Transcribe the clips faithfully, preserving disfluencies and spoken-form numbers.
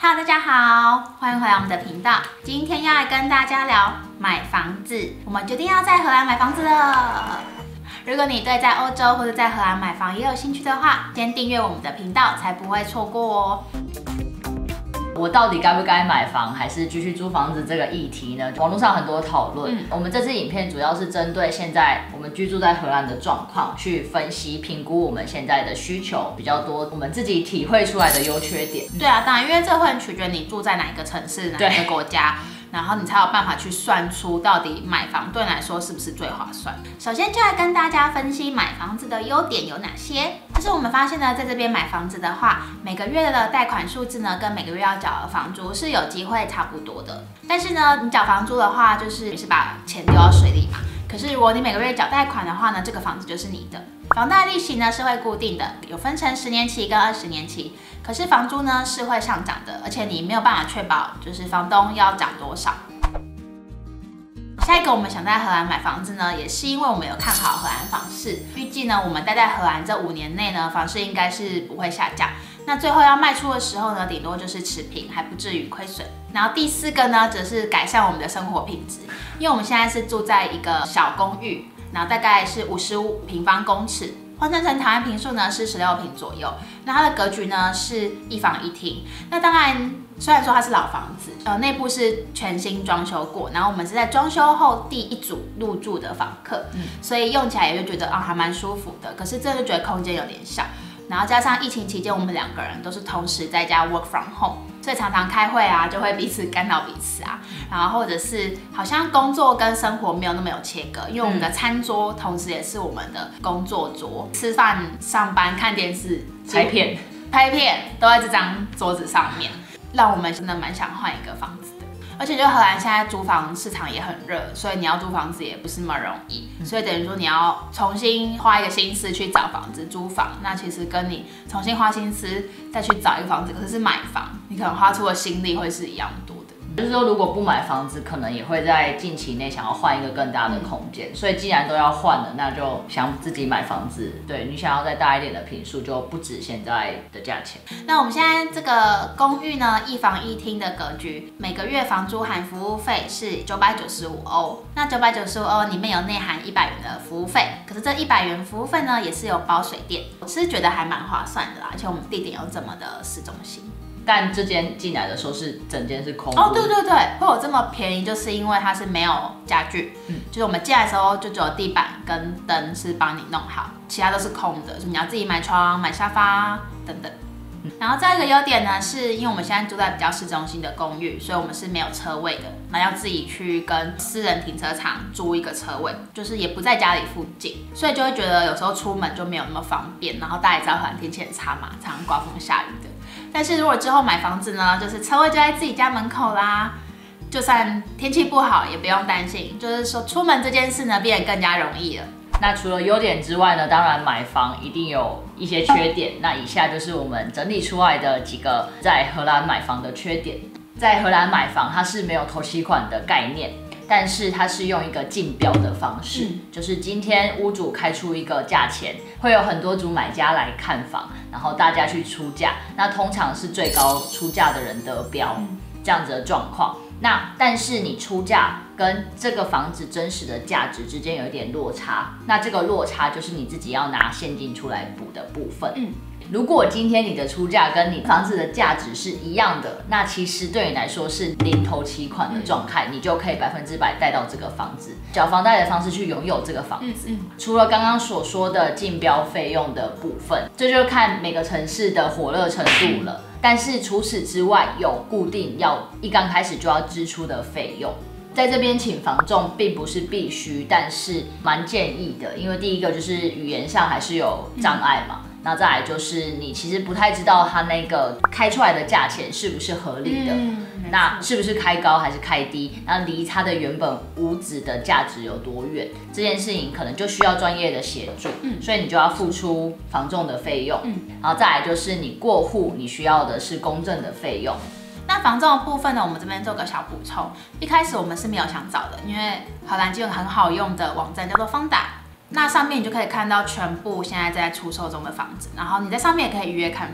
Hello， 大家好，欢迎回来我们的频道。今天要来跟大家聊买房子，我们决定要在荷兰买房子了。如果你对在欧洲或者在荷兰买房也有兴趣的话，先订阅我们的频道，才不会错过哦。 我到底该不该买房，还是继续租房子这个议题呢？网络上很多讨论。嗯、我们这支影片主要是针对现在我们居住在荷兰的状况，去分析评估我们现在的需求比较多，我们自己体会出来的优缺点。 对啊，当然，因为这会很取决你住在哪一个城市、哪一个国家。然后你才有办法去算出到底买房对你来说是不是最划算。首先就来跟大家分析买房子的优点有哪些。就是我们发现呢，在这边买房子的话，每个月的贷款数字呢，跟每个月要缴的房租是有机会差不多的。但是呢，你缴房租的话，就是你是把钱丢到水里嘛。可是如果你每个月缴贷款的话呢，这个房子就是你的。房贷利息呢是会固定的，有分成十年期跟二十年期。可是房租呢是会上涨的，而且你没有办法确保就是房东要涨多少。下一个我们想在荷兰买房子呢，也是因为我们有看好荷兰房市，预计呢我们待在荷兰这五年内呢，房市应该是不会下降。那最后要卖出的时候呢，顶多就是持平，还不至于亏损。然后第四个呢，则是改善我们的生活品质，因为我们现在是住在一个小公寓，然后大概是五十五平方公尺。换算成台湾坪数呢是十六坪左右，那它的格局呢是一房一厅。那当然，虽然说它是老房子，呃，内部是全新装修过，然后我们是在装修后第一组入住的房客，嗯、所以用起来也就觉得啊、哦、还蛮舒服的。可是真的觉得空间有点小，然后加上疫情期间我们两个人都是同时在家 work from home， 所以常常开会啊就会彼此干扰彼此啊，然后或者是好像工作跟生活没有那么有切割，因为我们的餐桌同时也是我们的工作桌，吃饭、上班、看电视、 拍片、 拍片都在这张桌子上面，让我们真的蛮想换一个房子的。而且就荷兰现在租房市场也很热，所以你要租房子也不是那么容易，所以等于说你要重新花一个心思去找房子租房，那其实跟你重新花心思再去找一个房子，可是是买房，你可能花出的心力会是一样多的。 就是说，如果不买房子，可能也会在近期内想要换一个更大的空间。嗯、所以既然都要换了，那就想自己买房子。对你想要再大一点的坪数，就不止现在的价钱。 那我们现在这个公寓呢，一房一厅的格局，每个月房租含服务费是九百九十五欧。那九百九十五欧里面有内含一百元的服务费，可是这一百元服务费呢，也是有包水电。我是觉得还蛮划算的啦，而且我们地点又这么的市中心。 但这间进来的时候是整间是空的哦，对对对，会有这么便宜，就是因为它是没有家具，嗯，就是我们进来的时候就只有地板跟灯是帮你弄好，其他都是空的，所以你要自己买床、买沙发等等。嗯、然后再一个优点呢，是因为我们现在住在比较市中心的公寓，所以我们是没有车位的，那要自己去跟私人停车场租一个车位，就是也不在家里附近，所以就会觉得有时候出门就没有那么方便。然后大家也知道荷兰天气很差嘛，常常刮风下雨的。但是如果之后买房子呢，就是车位就在自己家门口啦，就算天气不好也不用担心，就是说出门这件事呢变得更加容易了。 那除了优点之外呢，当然买房一定有一些缺点。那以下就是我们整理出来的几个在荷兰买房的缺点。在荷兰买房，它是没有头期款的概念。但是它是用一个竞标的方式，嗯、就是今天屋主开出一个价钱，会有很多组买家来看房，然后大家去出价，那通常是最高出价的人得标，嗯、这样子的状况。那但是你出价跟这个房子真实的价值之间有一点落差，那这个落差就是你自己要拿现金出来补的部分。嗯如果今天你的出价跟你房子的价值是一样的，那其实对你来说是零头期款的状态，你就可以百分之百贷到这个房子，缴房贷的方式去拥有这个房子。嗯嗯、除了刚刚所说的竞标费用的部分，这就看每个城市的火热程度了。但是除此之外，有固定要一刚开始就要支出的费用。在这边请房仲并不是必须，但是蛮建议的，因为第一个就是语言上还是有障碍嘛。嗯那再来就是你其实不太知道它那个开出来的价钱是不是合理的，嗯、那是不是开高还是开低，那离它的原本屋子的价值有多远，这件事情可能就需要专业的协助，嗯、所以你就要付出房仲的费用，嗯、然后再来就是你过户，你需要的是公证的费用。 那房仲的部分呢，我们这边做个小补充，一开始我们是没有想找的，因为荷兰就有很好用的网站叫做方达。那上面你就可以看到全部现在在出售中的房子，然后你在上面也可以预约看房。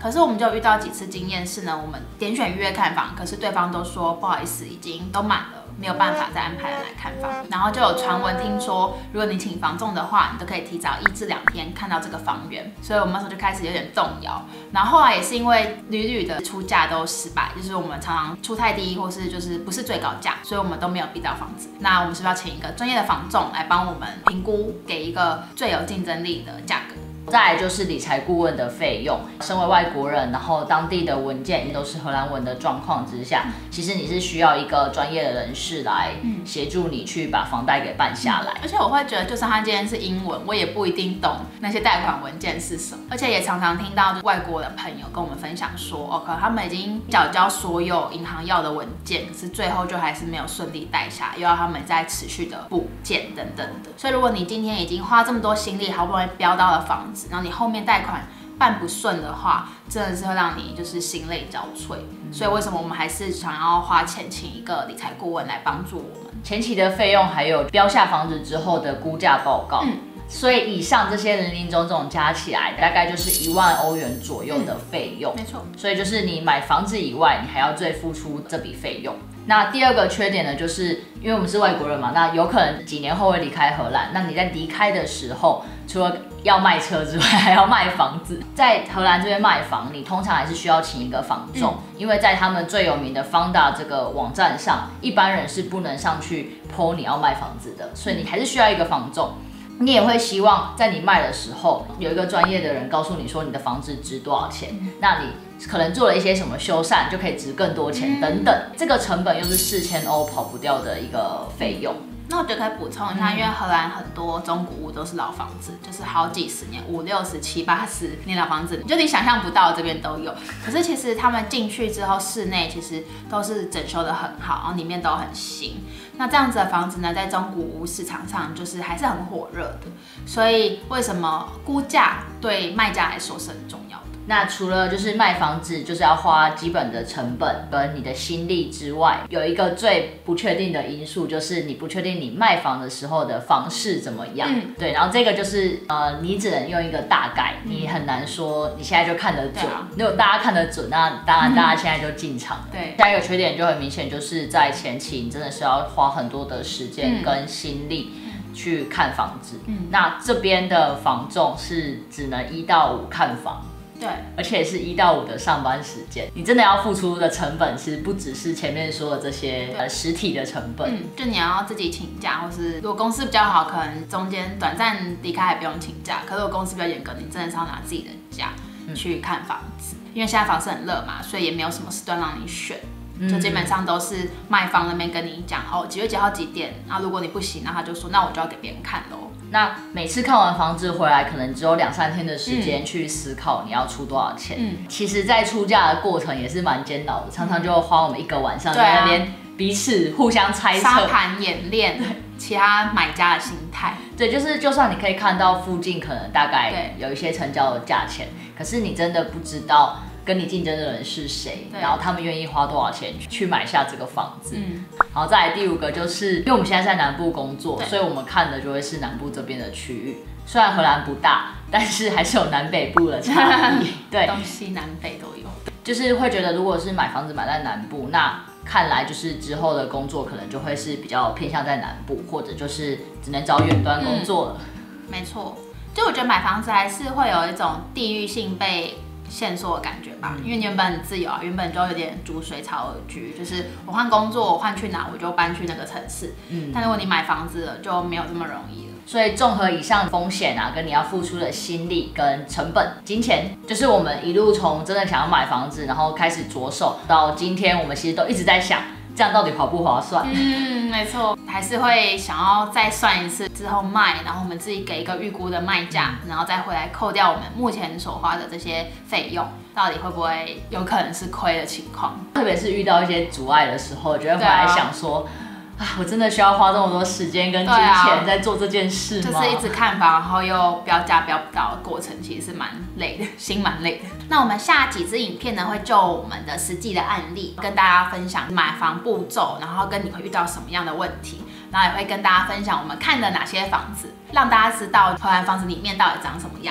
可是我们就遇到几次经验是呢，我们点选预约看房，可是对方都说不好意思，已经都满了。没有办法再安排人来看房，然后就有传闻听说，如果你请房仲的话，你都可以提早一至两天看到这个房源，所以我们那时候就开始有点动摇。然后后来也是因为屡屡的出价都失败，就是我们常常出太低，或是就是不是最高价，所以我们都没有逼到房子。那我们是不是要请一个专业的房仲来帮我们评估，给一个最有竞争力的价格？ 再来就是理财顾问的费用，身为外国人，然后当地的文件也都是荷兰文的状况之下，其实你是需要一个专业的人士来协助你去把房贷给办下来。 而且我会觉得，就算他今天是英文，我也不一定懂那些贷款文件是什么。而且也常常听到外国的朋友跟我们分享说，哦，可能他们已经缴交所有银行要的文件，可是最后就还是没有顺利贷下，又要他们再持续的补件等等的。所以如果你今天已经花这么多心力，好不容易标到了房子，然后你后面贷款办不顺的话，真的是会让你就是心累交瘁。嗯、所以为什么我们还是想要花钱请一个理财顾问来帮助我们？ 前期的费用还有标下房子之后的估价报告。嗯，所以以上这些零零总总加起来，大概就是一万欧元左右的费用。 嗯、没错。 所以就是你买房子以外，你还要再付出这笔费用。那第二个缺点呢，就是因为我们是外国人嘛，那有可能几年后会离开荷兰。那你在离开的时候，除了要卖车之外，还要卖房子。在荷兰这边卖房，你通常还是需要请一个房仲，嗯、因为在他们最有名的 Funda 这个网站上，一般人是不能上去 po 你要卖房子的，所以你还是需要一个房仲。你也会希望在你卖的时候，有一个专业的人告诉你说你的房子值多少钱，嗯、那你可能做了一些什么修缮，就可以值更多钱等等。这个成本又是四千欧跑不掉的一个费用。 那我觉得可以补充一下，因为荷兰很多中古屋都是老房子，就是好几十年、五六十、七八十年老房子，就你想象不到这边都有。可是其实他们进去之后，室内其实都是整修的很好，然后里面都很新。那这样子的房子呢，在中古屋市场上就是还是很火热的。所以为什么估价对卖家来说是很重要的？ 那除了就是卖房子就是要花基本的成本跟你的心力之外，有一个最不确定的因素，就是你不确定你卖房的时候的房市怎么样。嗯、对，然后这个就是呃，你只能用一个大概，嗯、你很难说你现在就看得准。啊、如果大家看得准，那当然大家现在就进场。 嗯、对。 下一个缺点就很明显，就是在前期你真的是要花很多的时间跟心力。嗯去看房子，嗯、那这边的房仲是只能一到五看房， 对， 而且是一到五的上班时间，你真的要付出的成本是不只是前面说的这些呃实体的成本， 嗯，就你要自己请假，或是如果公司比较好，可能中间短暂离开还不用请假，可是如果公司比较严格，你真的是要拿自己的假去看房子，嗯、因为现在房市很热嘛，所以也没有什么时段让你选。就基本上都是卖方那边跟你讲哦，几月几号几点，然后如果你不行，那他就说那我就要给别人看喽。 那每次看完房子回来，可能只有两三天的时间去思考你要出多少钱。嗯，其实，在出价的过程也是蛮煎熬的，常常就花我们一个晚上在那边彼此互相猜测、 沙盘演练其他买家的心态。 对，就是就算你可以看到附近可能大概有一些成交的价钱，可是你真的不知道跟你竞争的人是谁，然后他们愿意花多少钱去买下这个房子。嗯，然后再来第五个就是，因为我们现在在南部工作，所以我们看的就会是南部这边的区域。虽然荷兰不大，但是还是有南北部的差异。对， 东西南北都有。 就是会觉得，如果是买房子买在南部，那看来就是之后的工作可能就会是比较偏向在南部，或者就是只能找远端工作了。 嗯、没错，就我觉得买房子还是会有一种地域性被限缩的感觉吧，因为你原本很自由啊，原本就有点逐水草而居，就是我换工作，我换去哪我就搬去那个城市。嗯，但如果你买房子了，就没有这么容易了。 所以综合以上风险啊，跟你要付出的心力跟成本、金钱，就是我们一路从真的想要买房子，然后开始着手，到今天我们其实都一直在想，这样到底划不划算？ 嗯，没错，还是会想要再算一次之后卖，然后我们自己给一个预估的卖价，然后再回来扣掉我们目前所花的这些费用，到底会不会有可能是亏的情况？ 特别是遇到一些阻碍的时候，就会回来想说。啊，我真的需要花这么多时间跟金钱在做这件事吗？ 就是一直看房，然后又标价标不到的过程，其实是蛮累的，心蛮累的。那我们下几支影片呢，会就我们的实际的案例跟大家分享买房步骤，然后跟你会遇到什么样的问题，然后也会跟大家分享我们看的哪些房子，让大家知道荷兰房子里面到底长什么样子。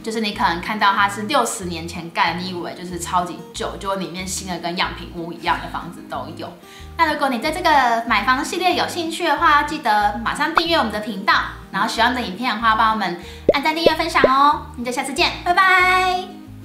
就是你可能看到它是六十年前盖的，你以为就是超级旧，结果里面新的跟样品屋一样的房子都有。那如果你对这个买房系列有兴趣的话，记得马上订阅我们的频道，然后喜欢的影片的话，帮我们按赞、订阅、分享哦。那就下次见，拜拜。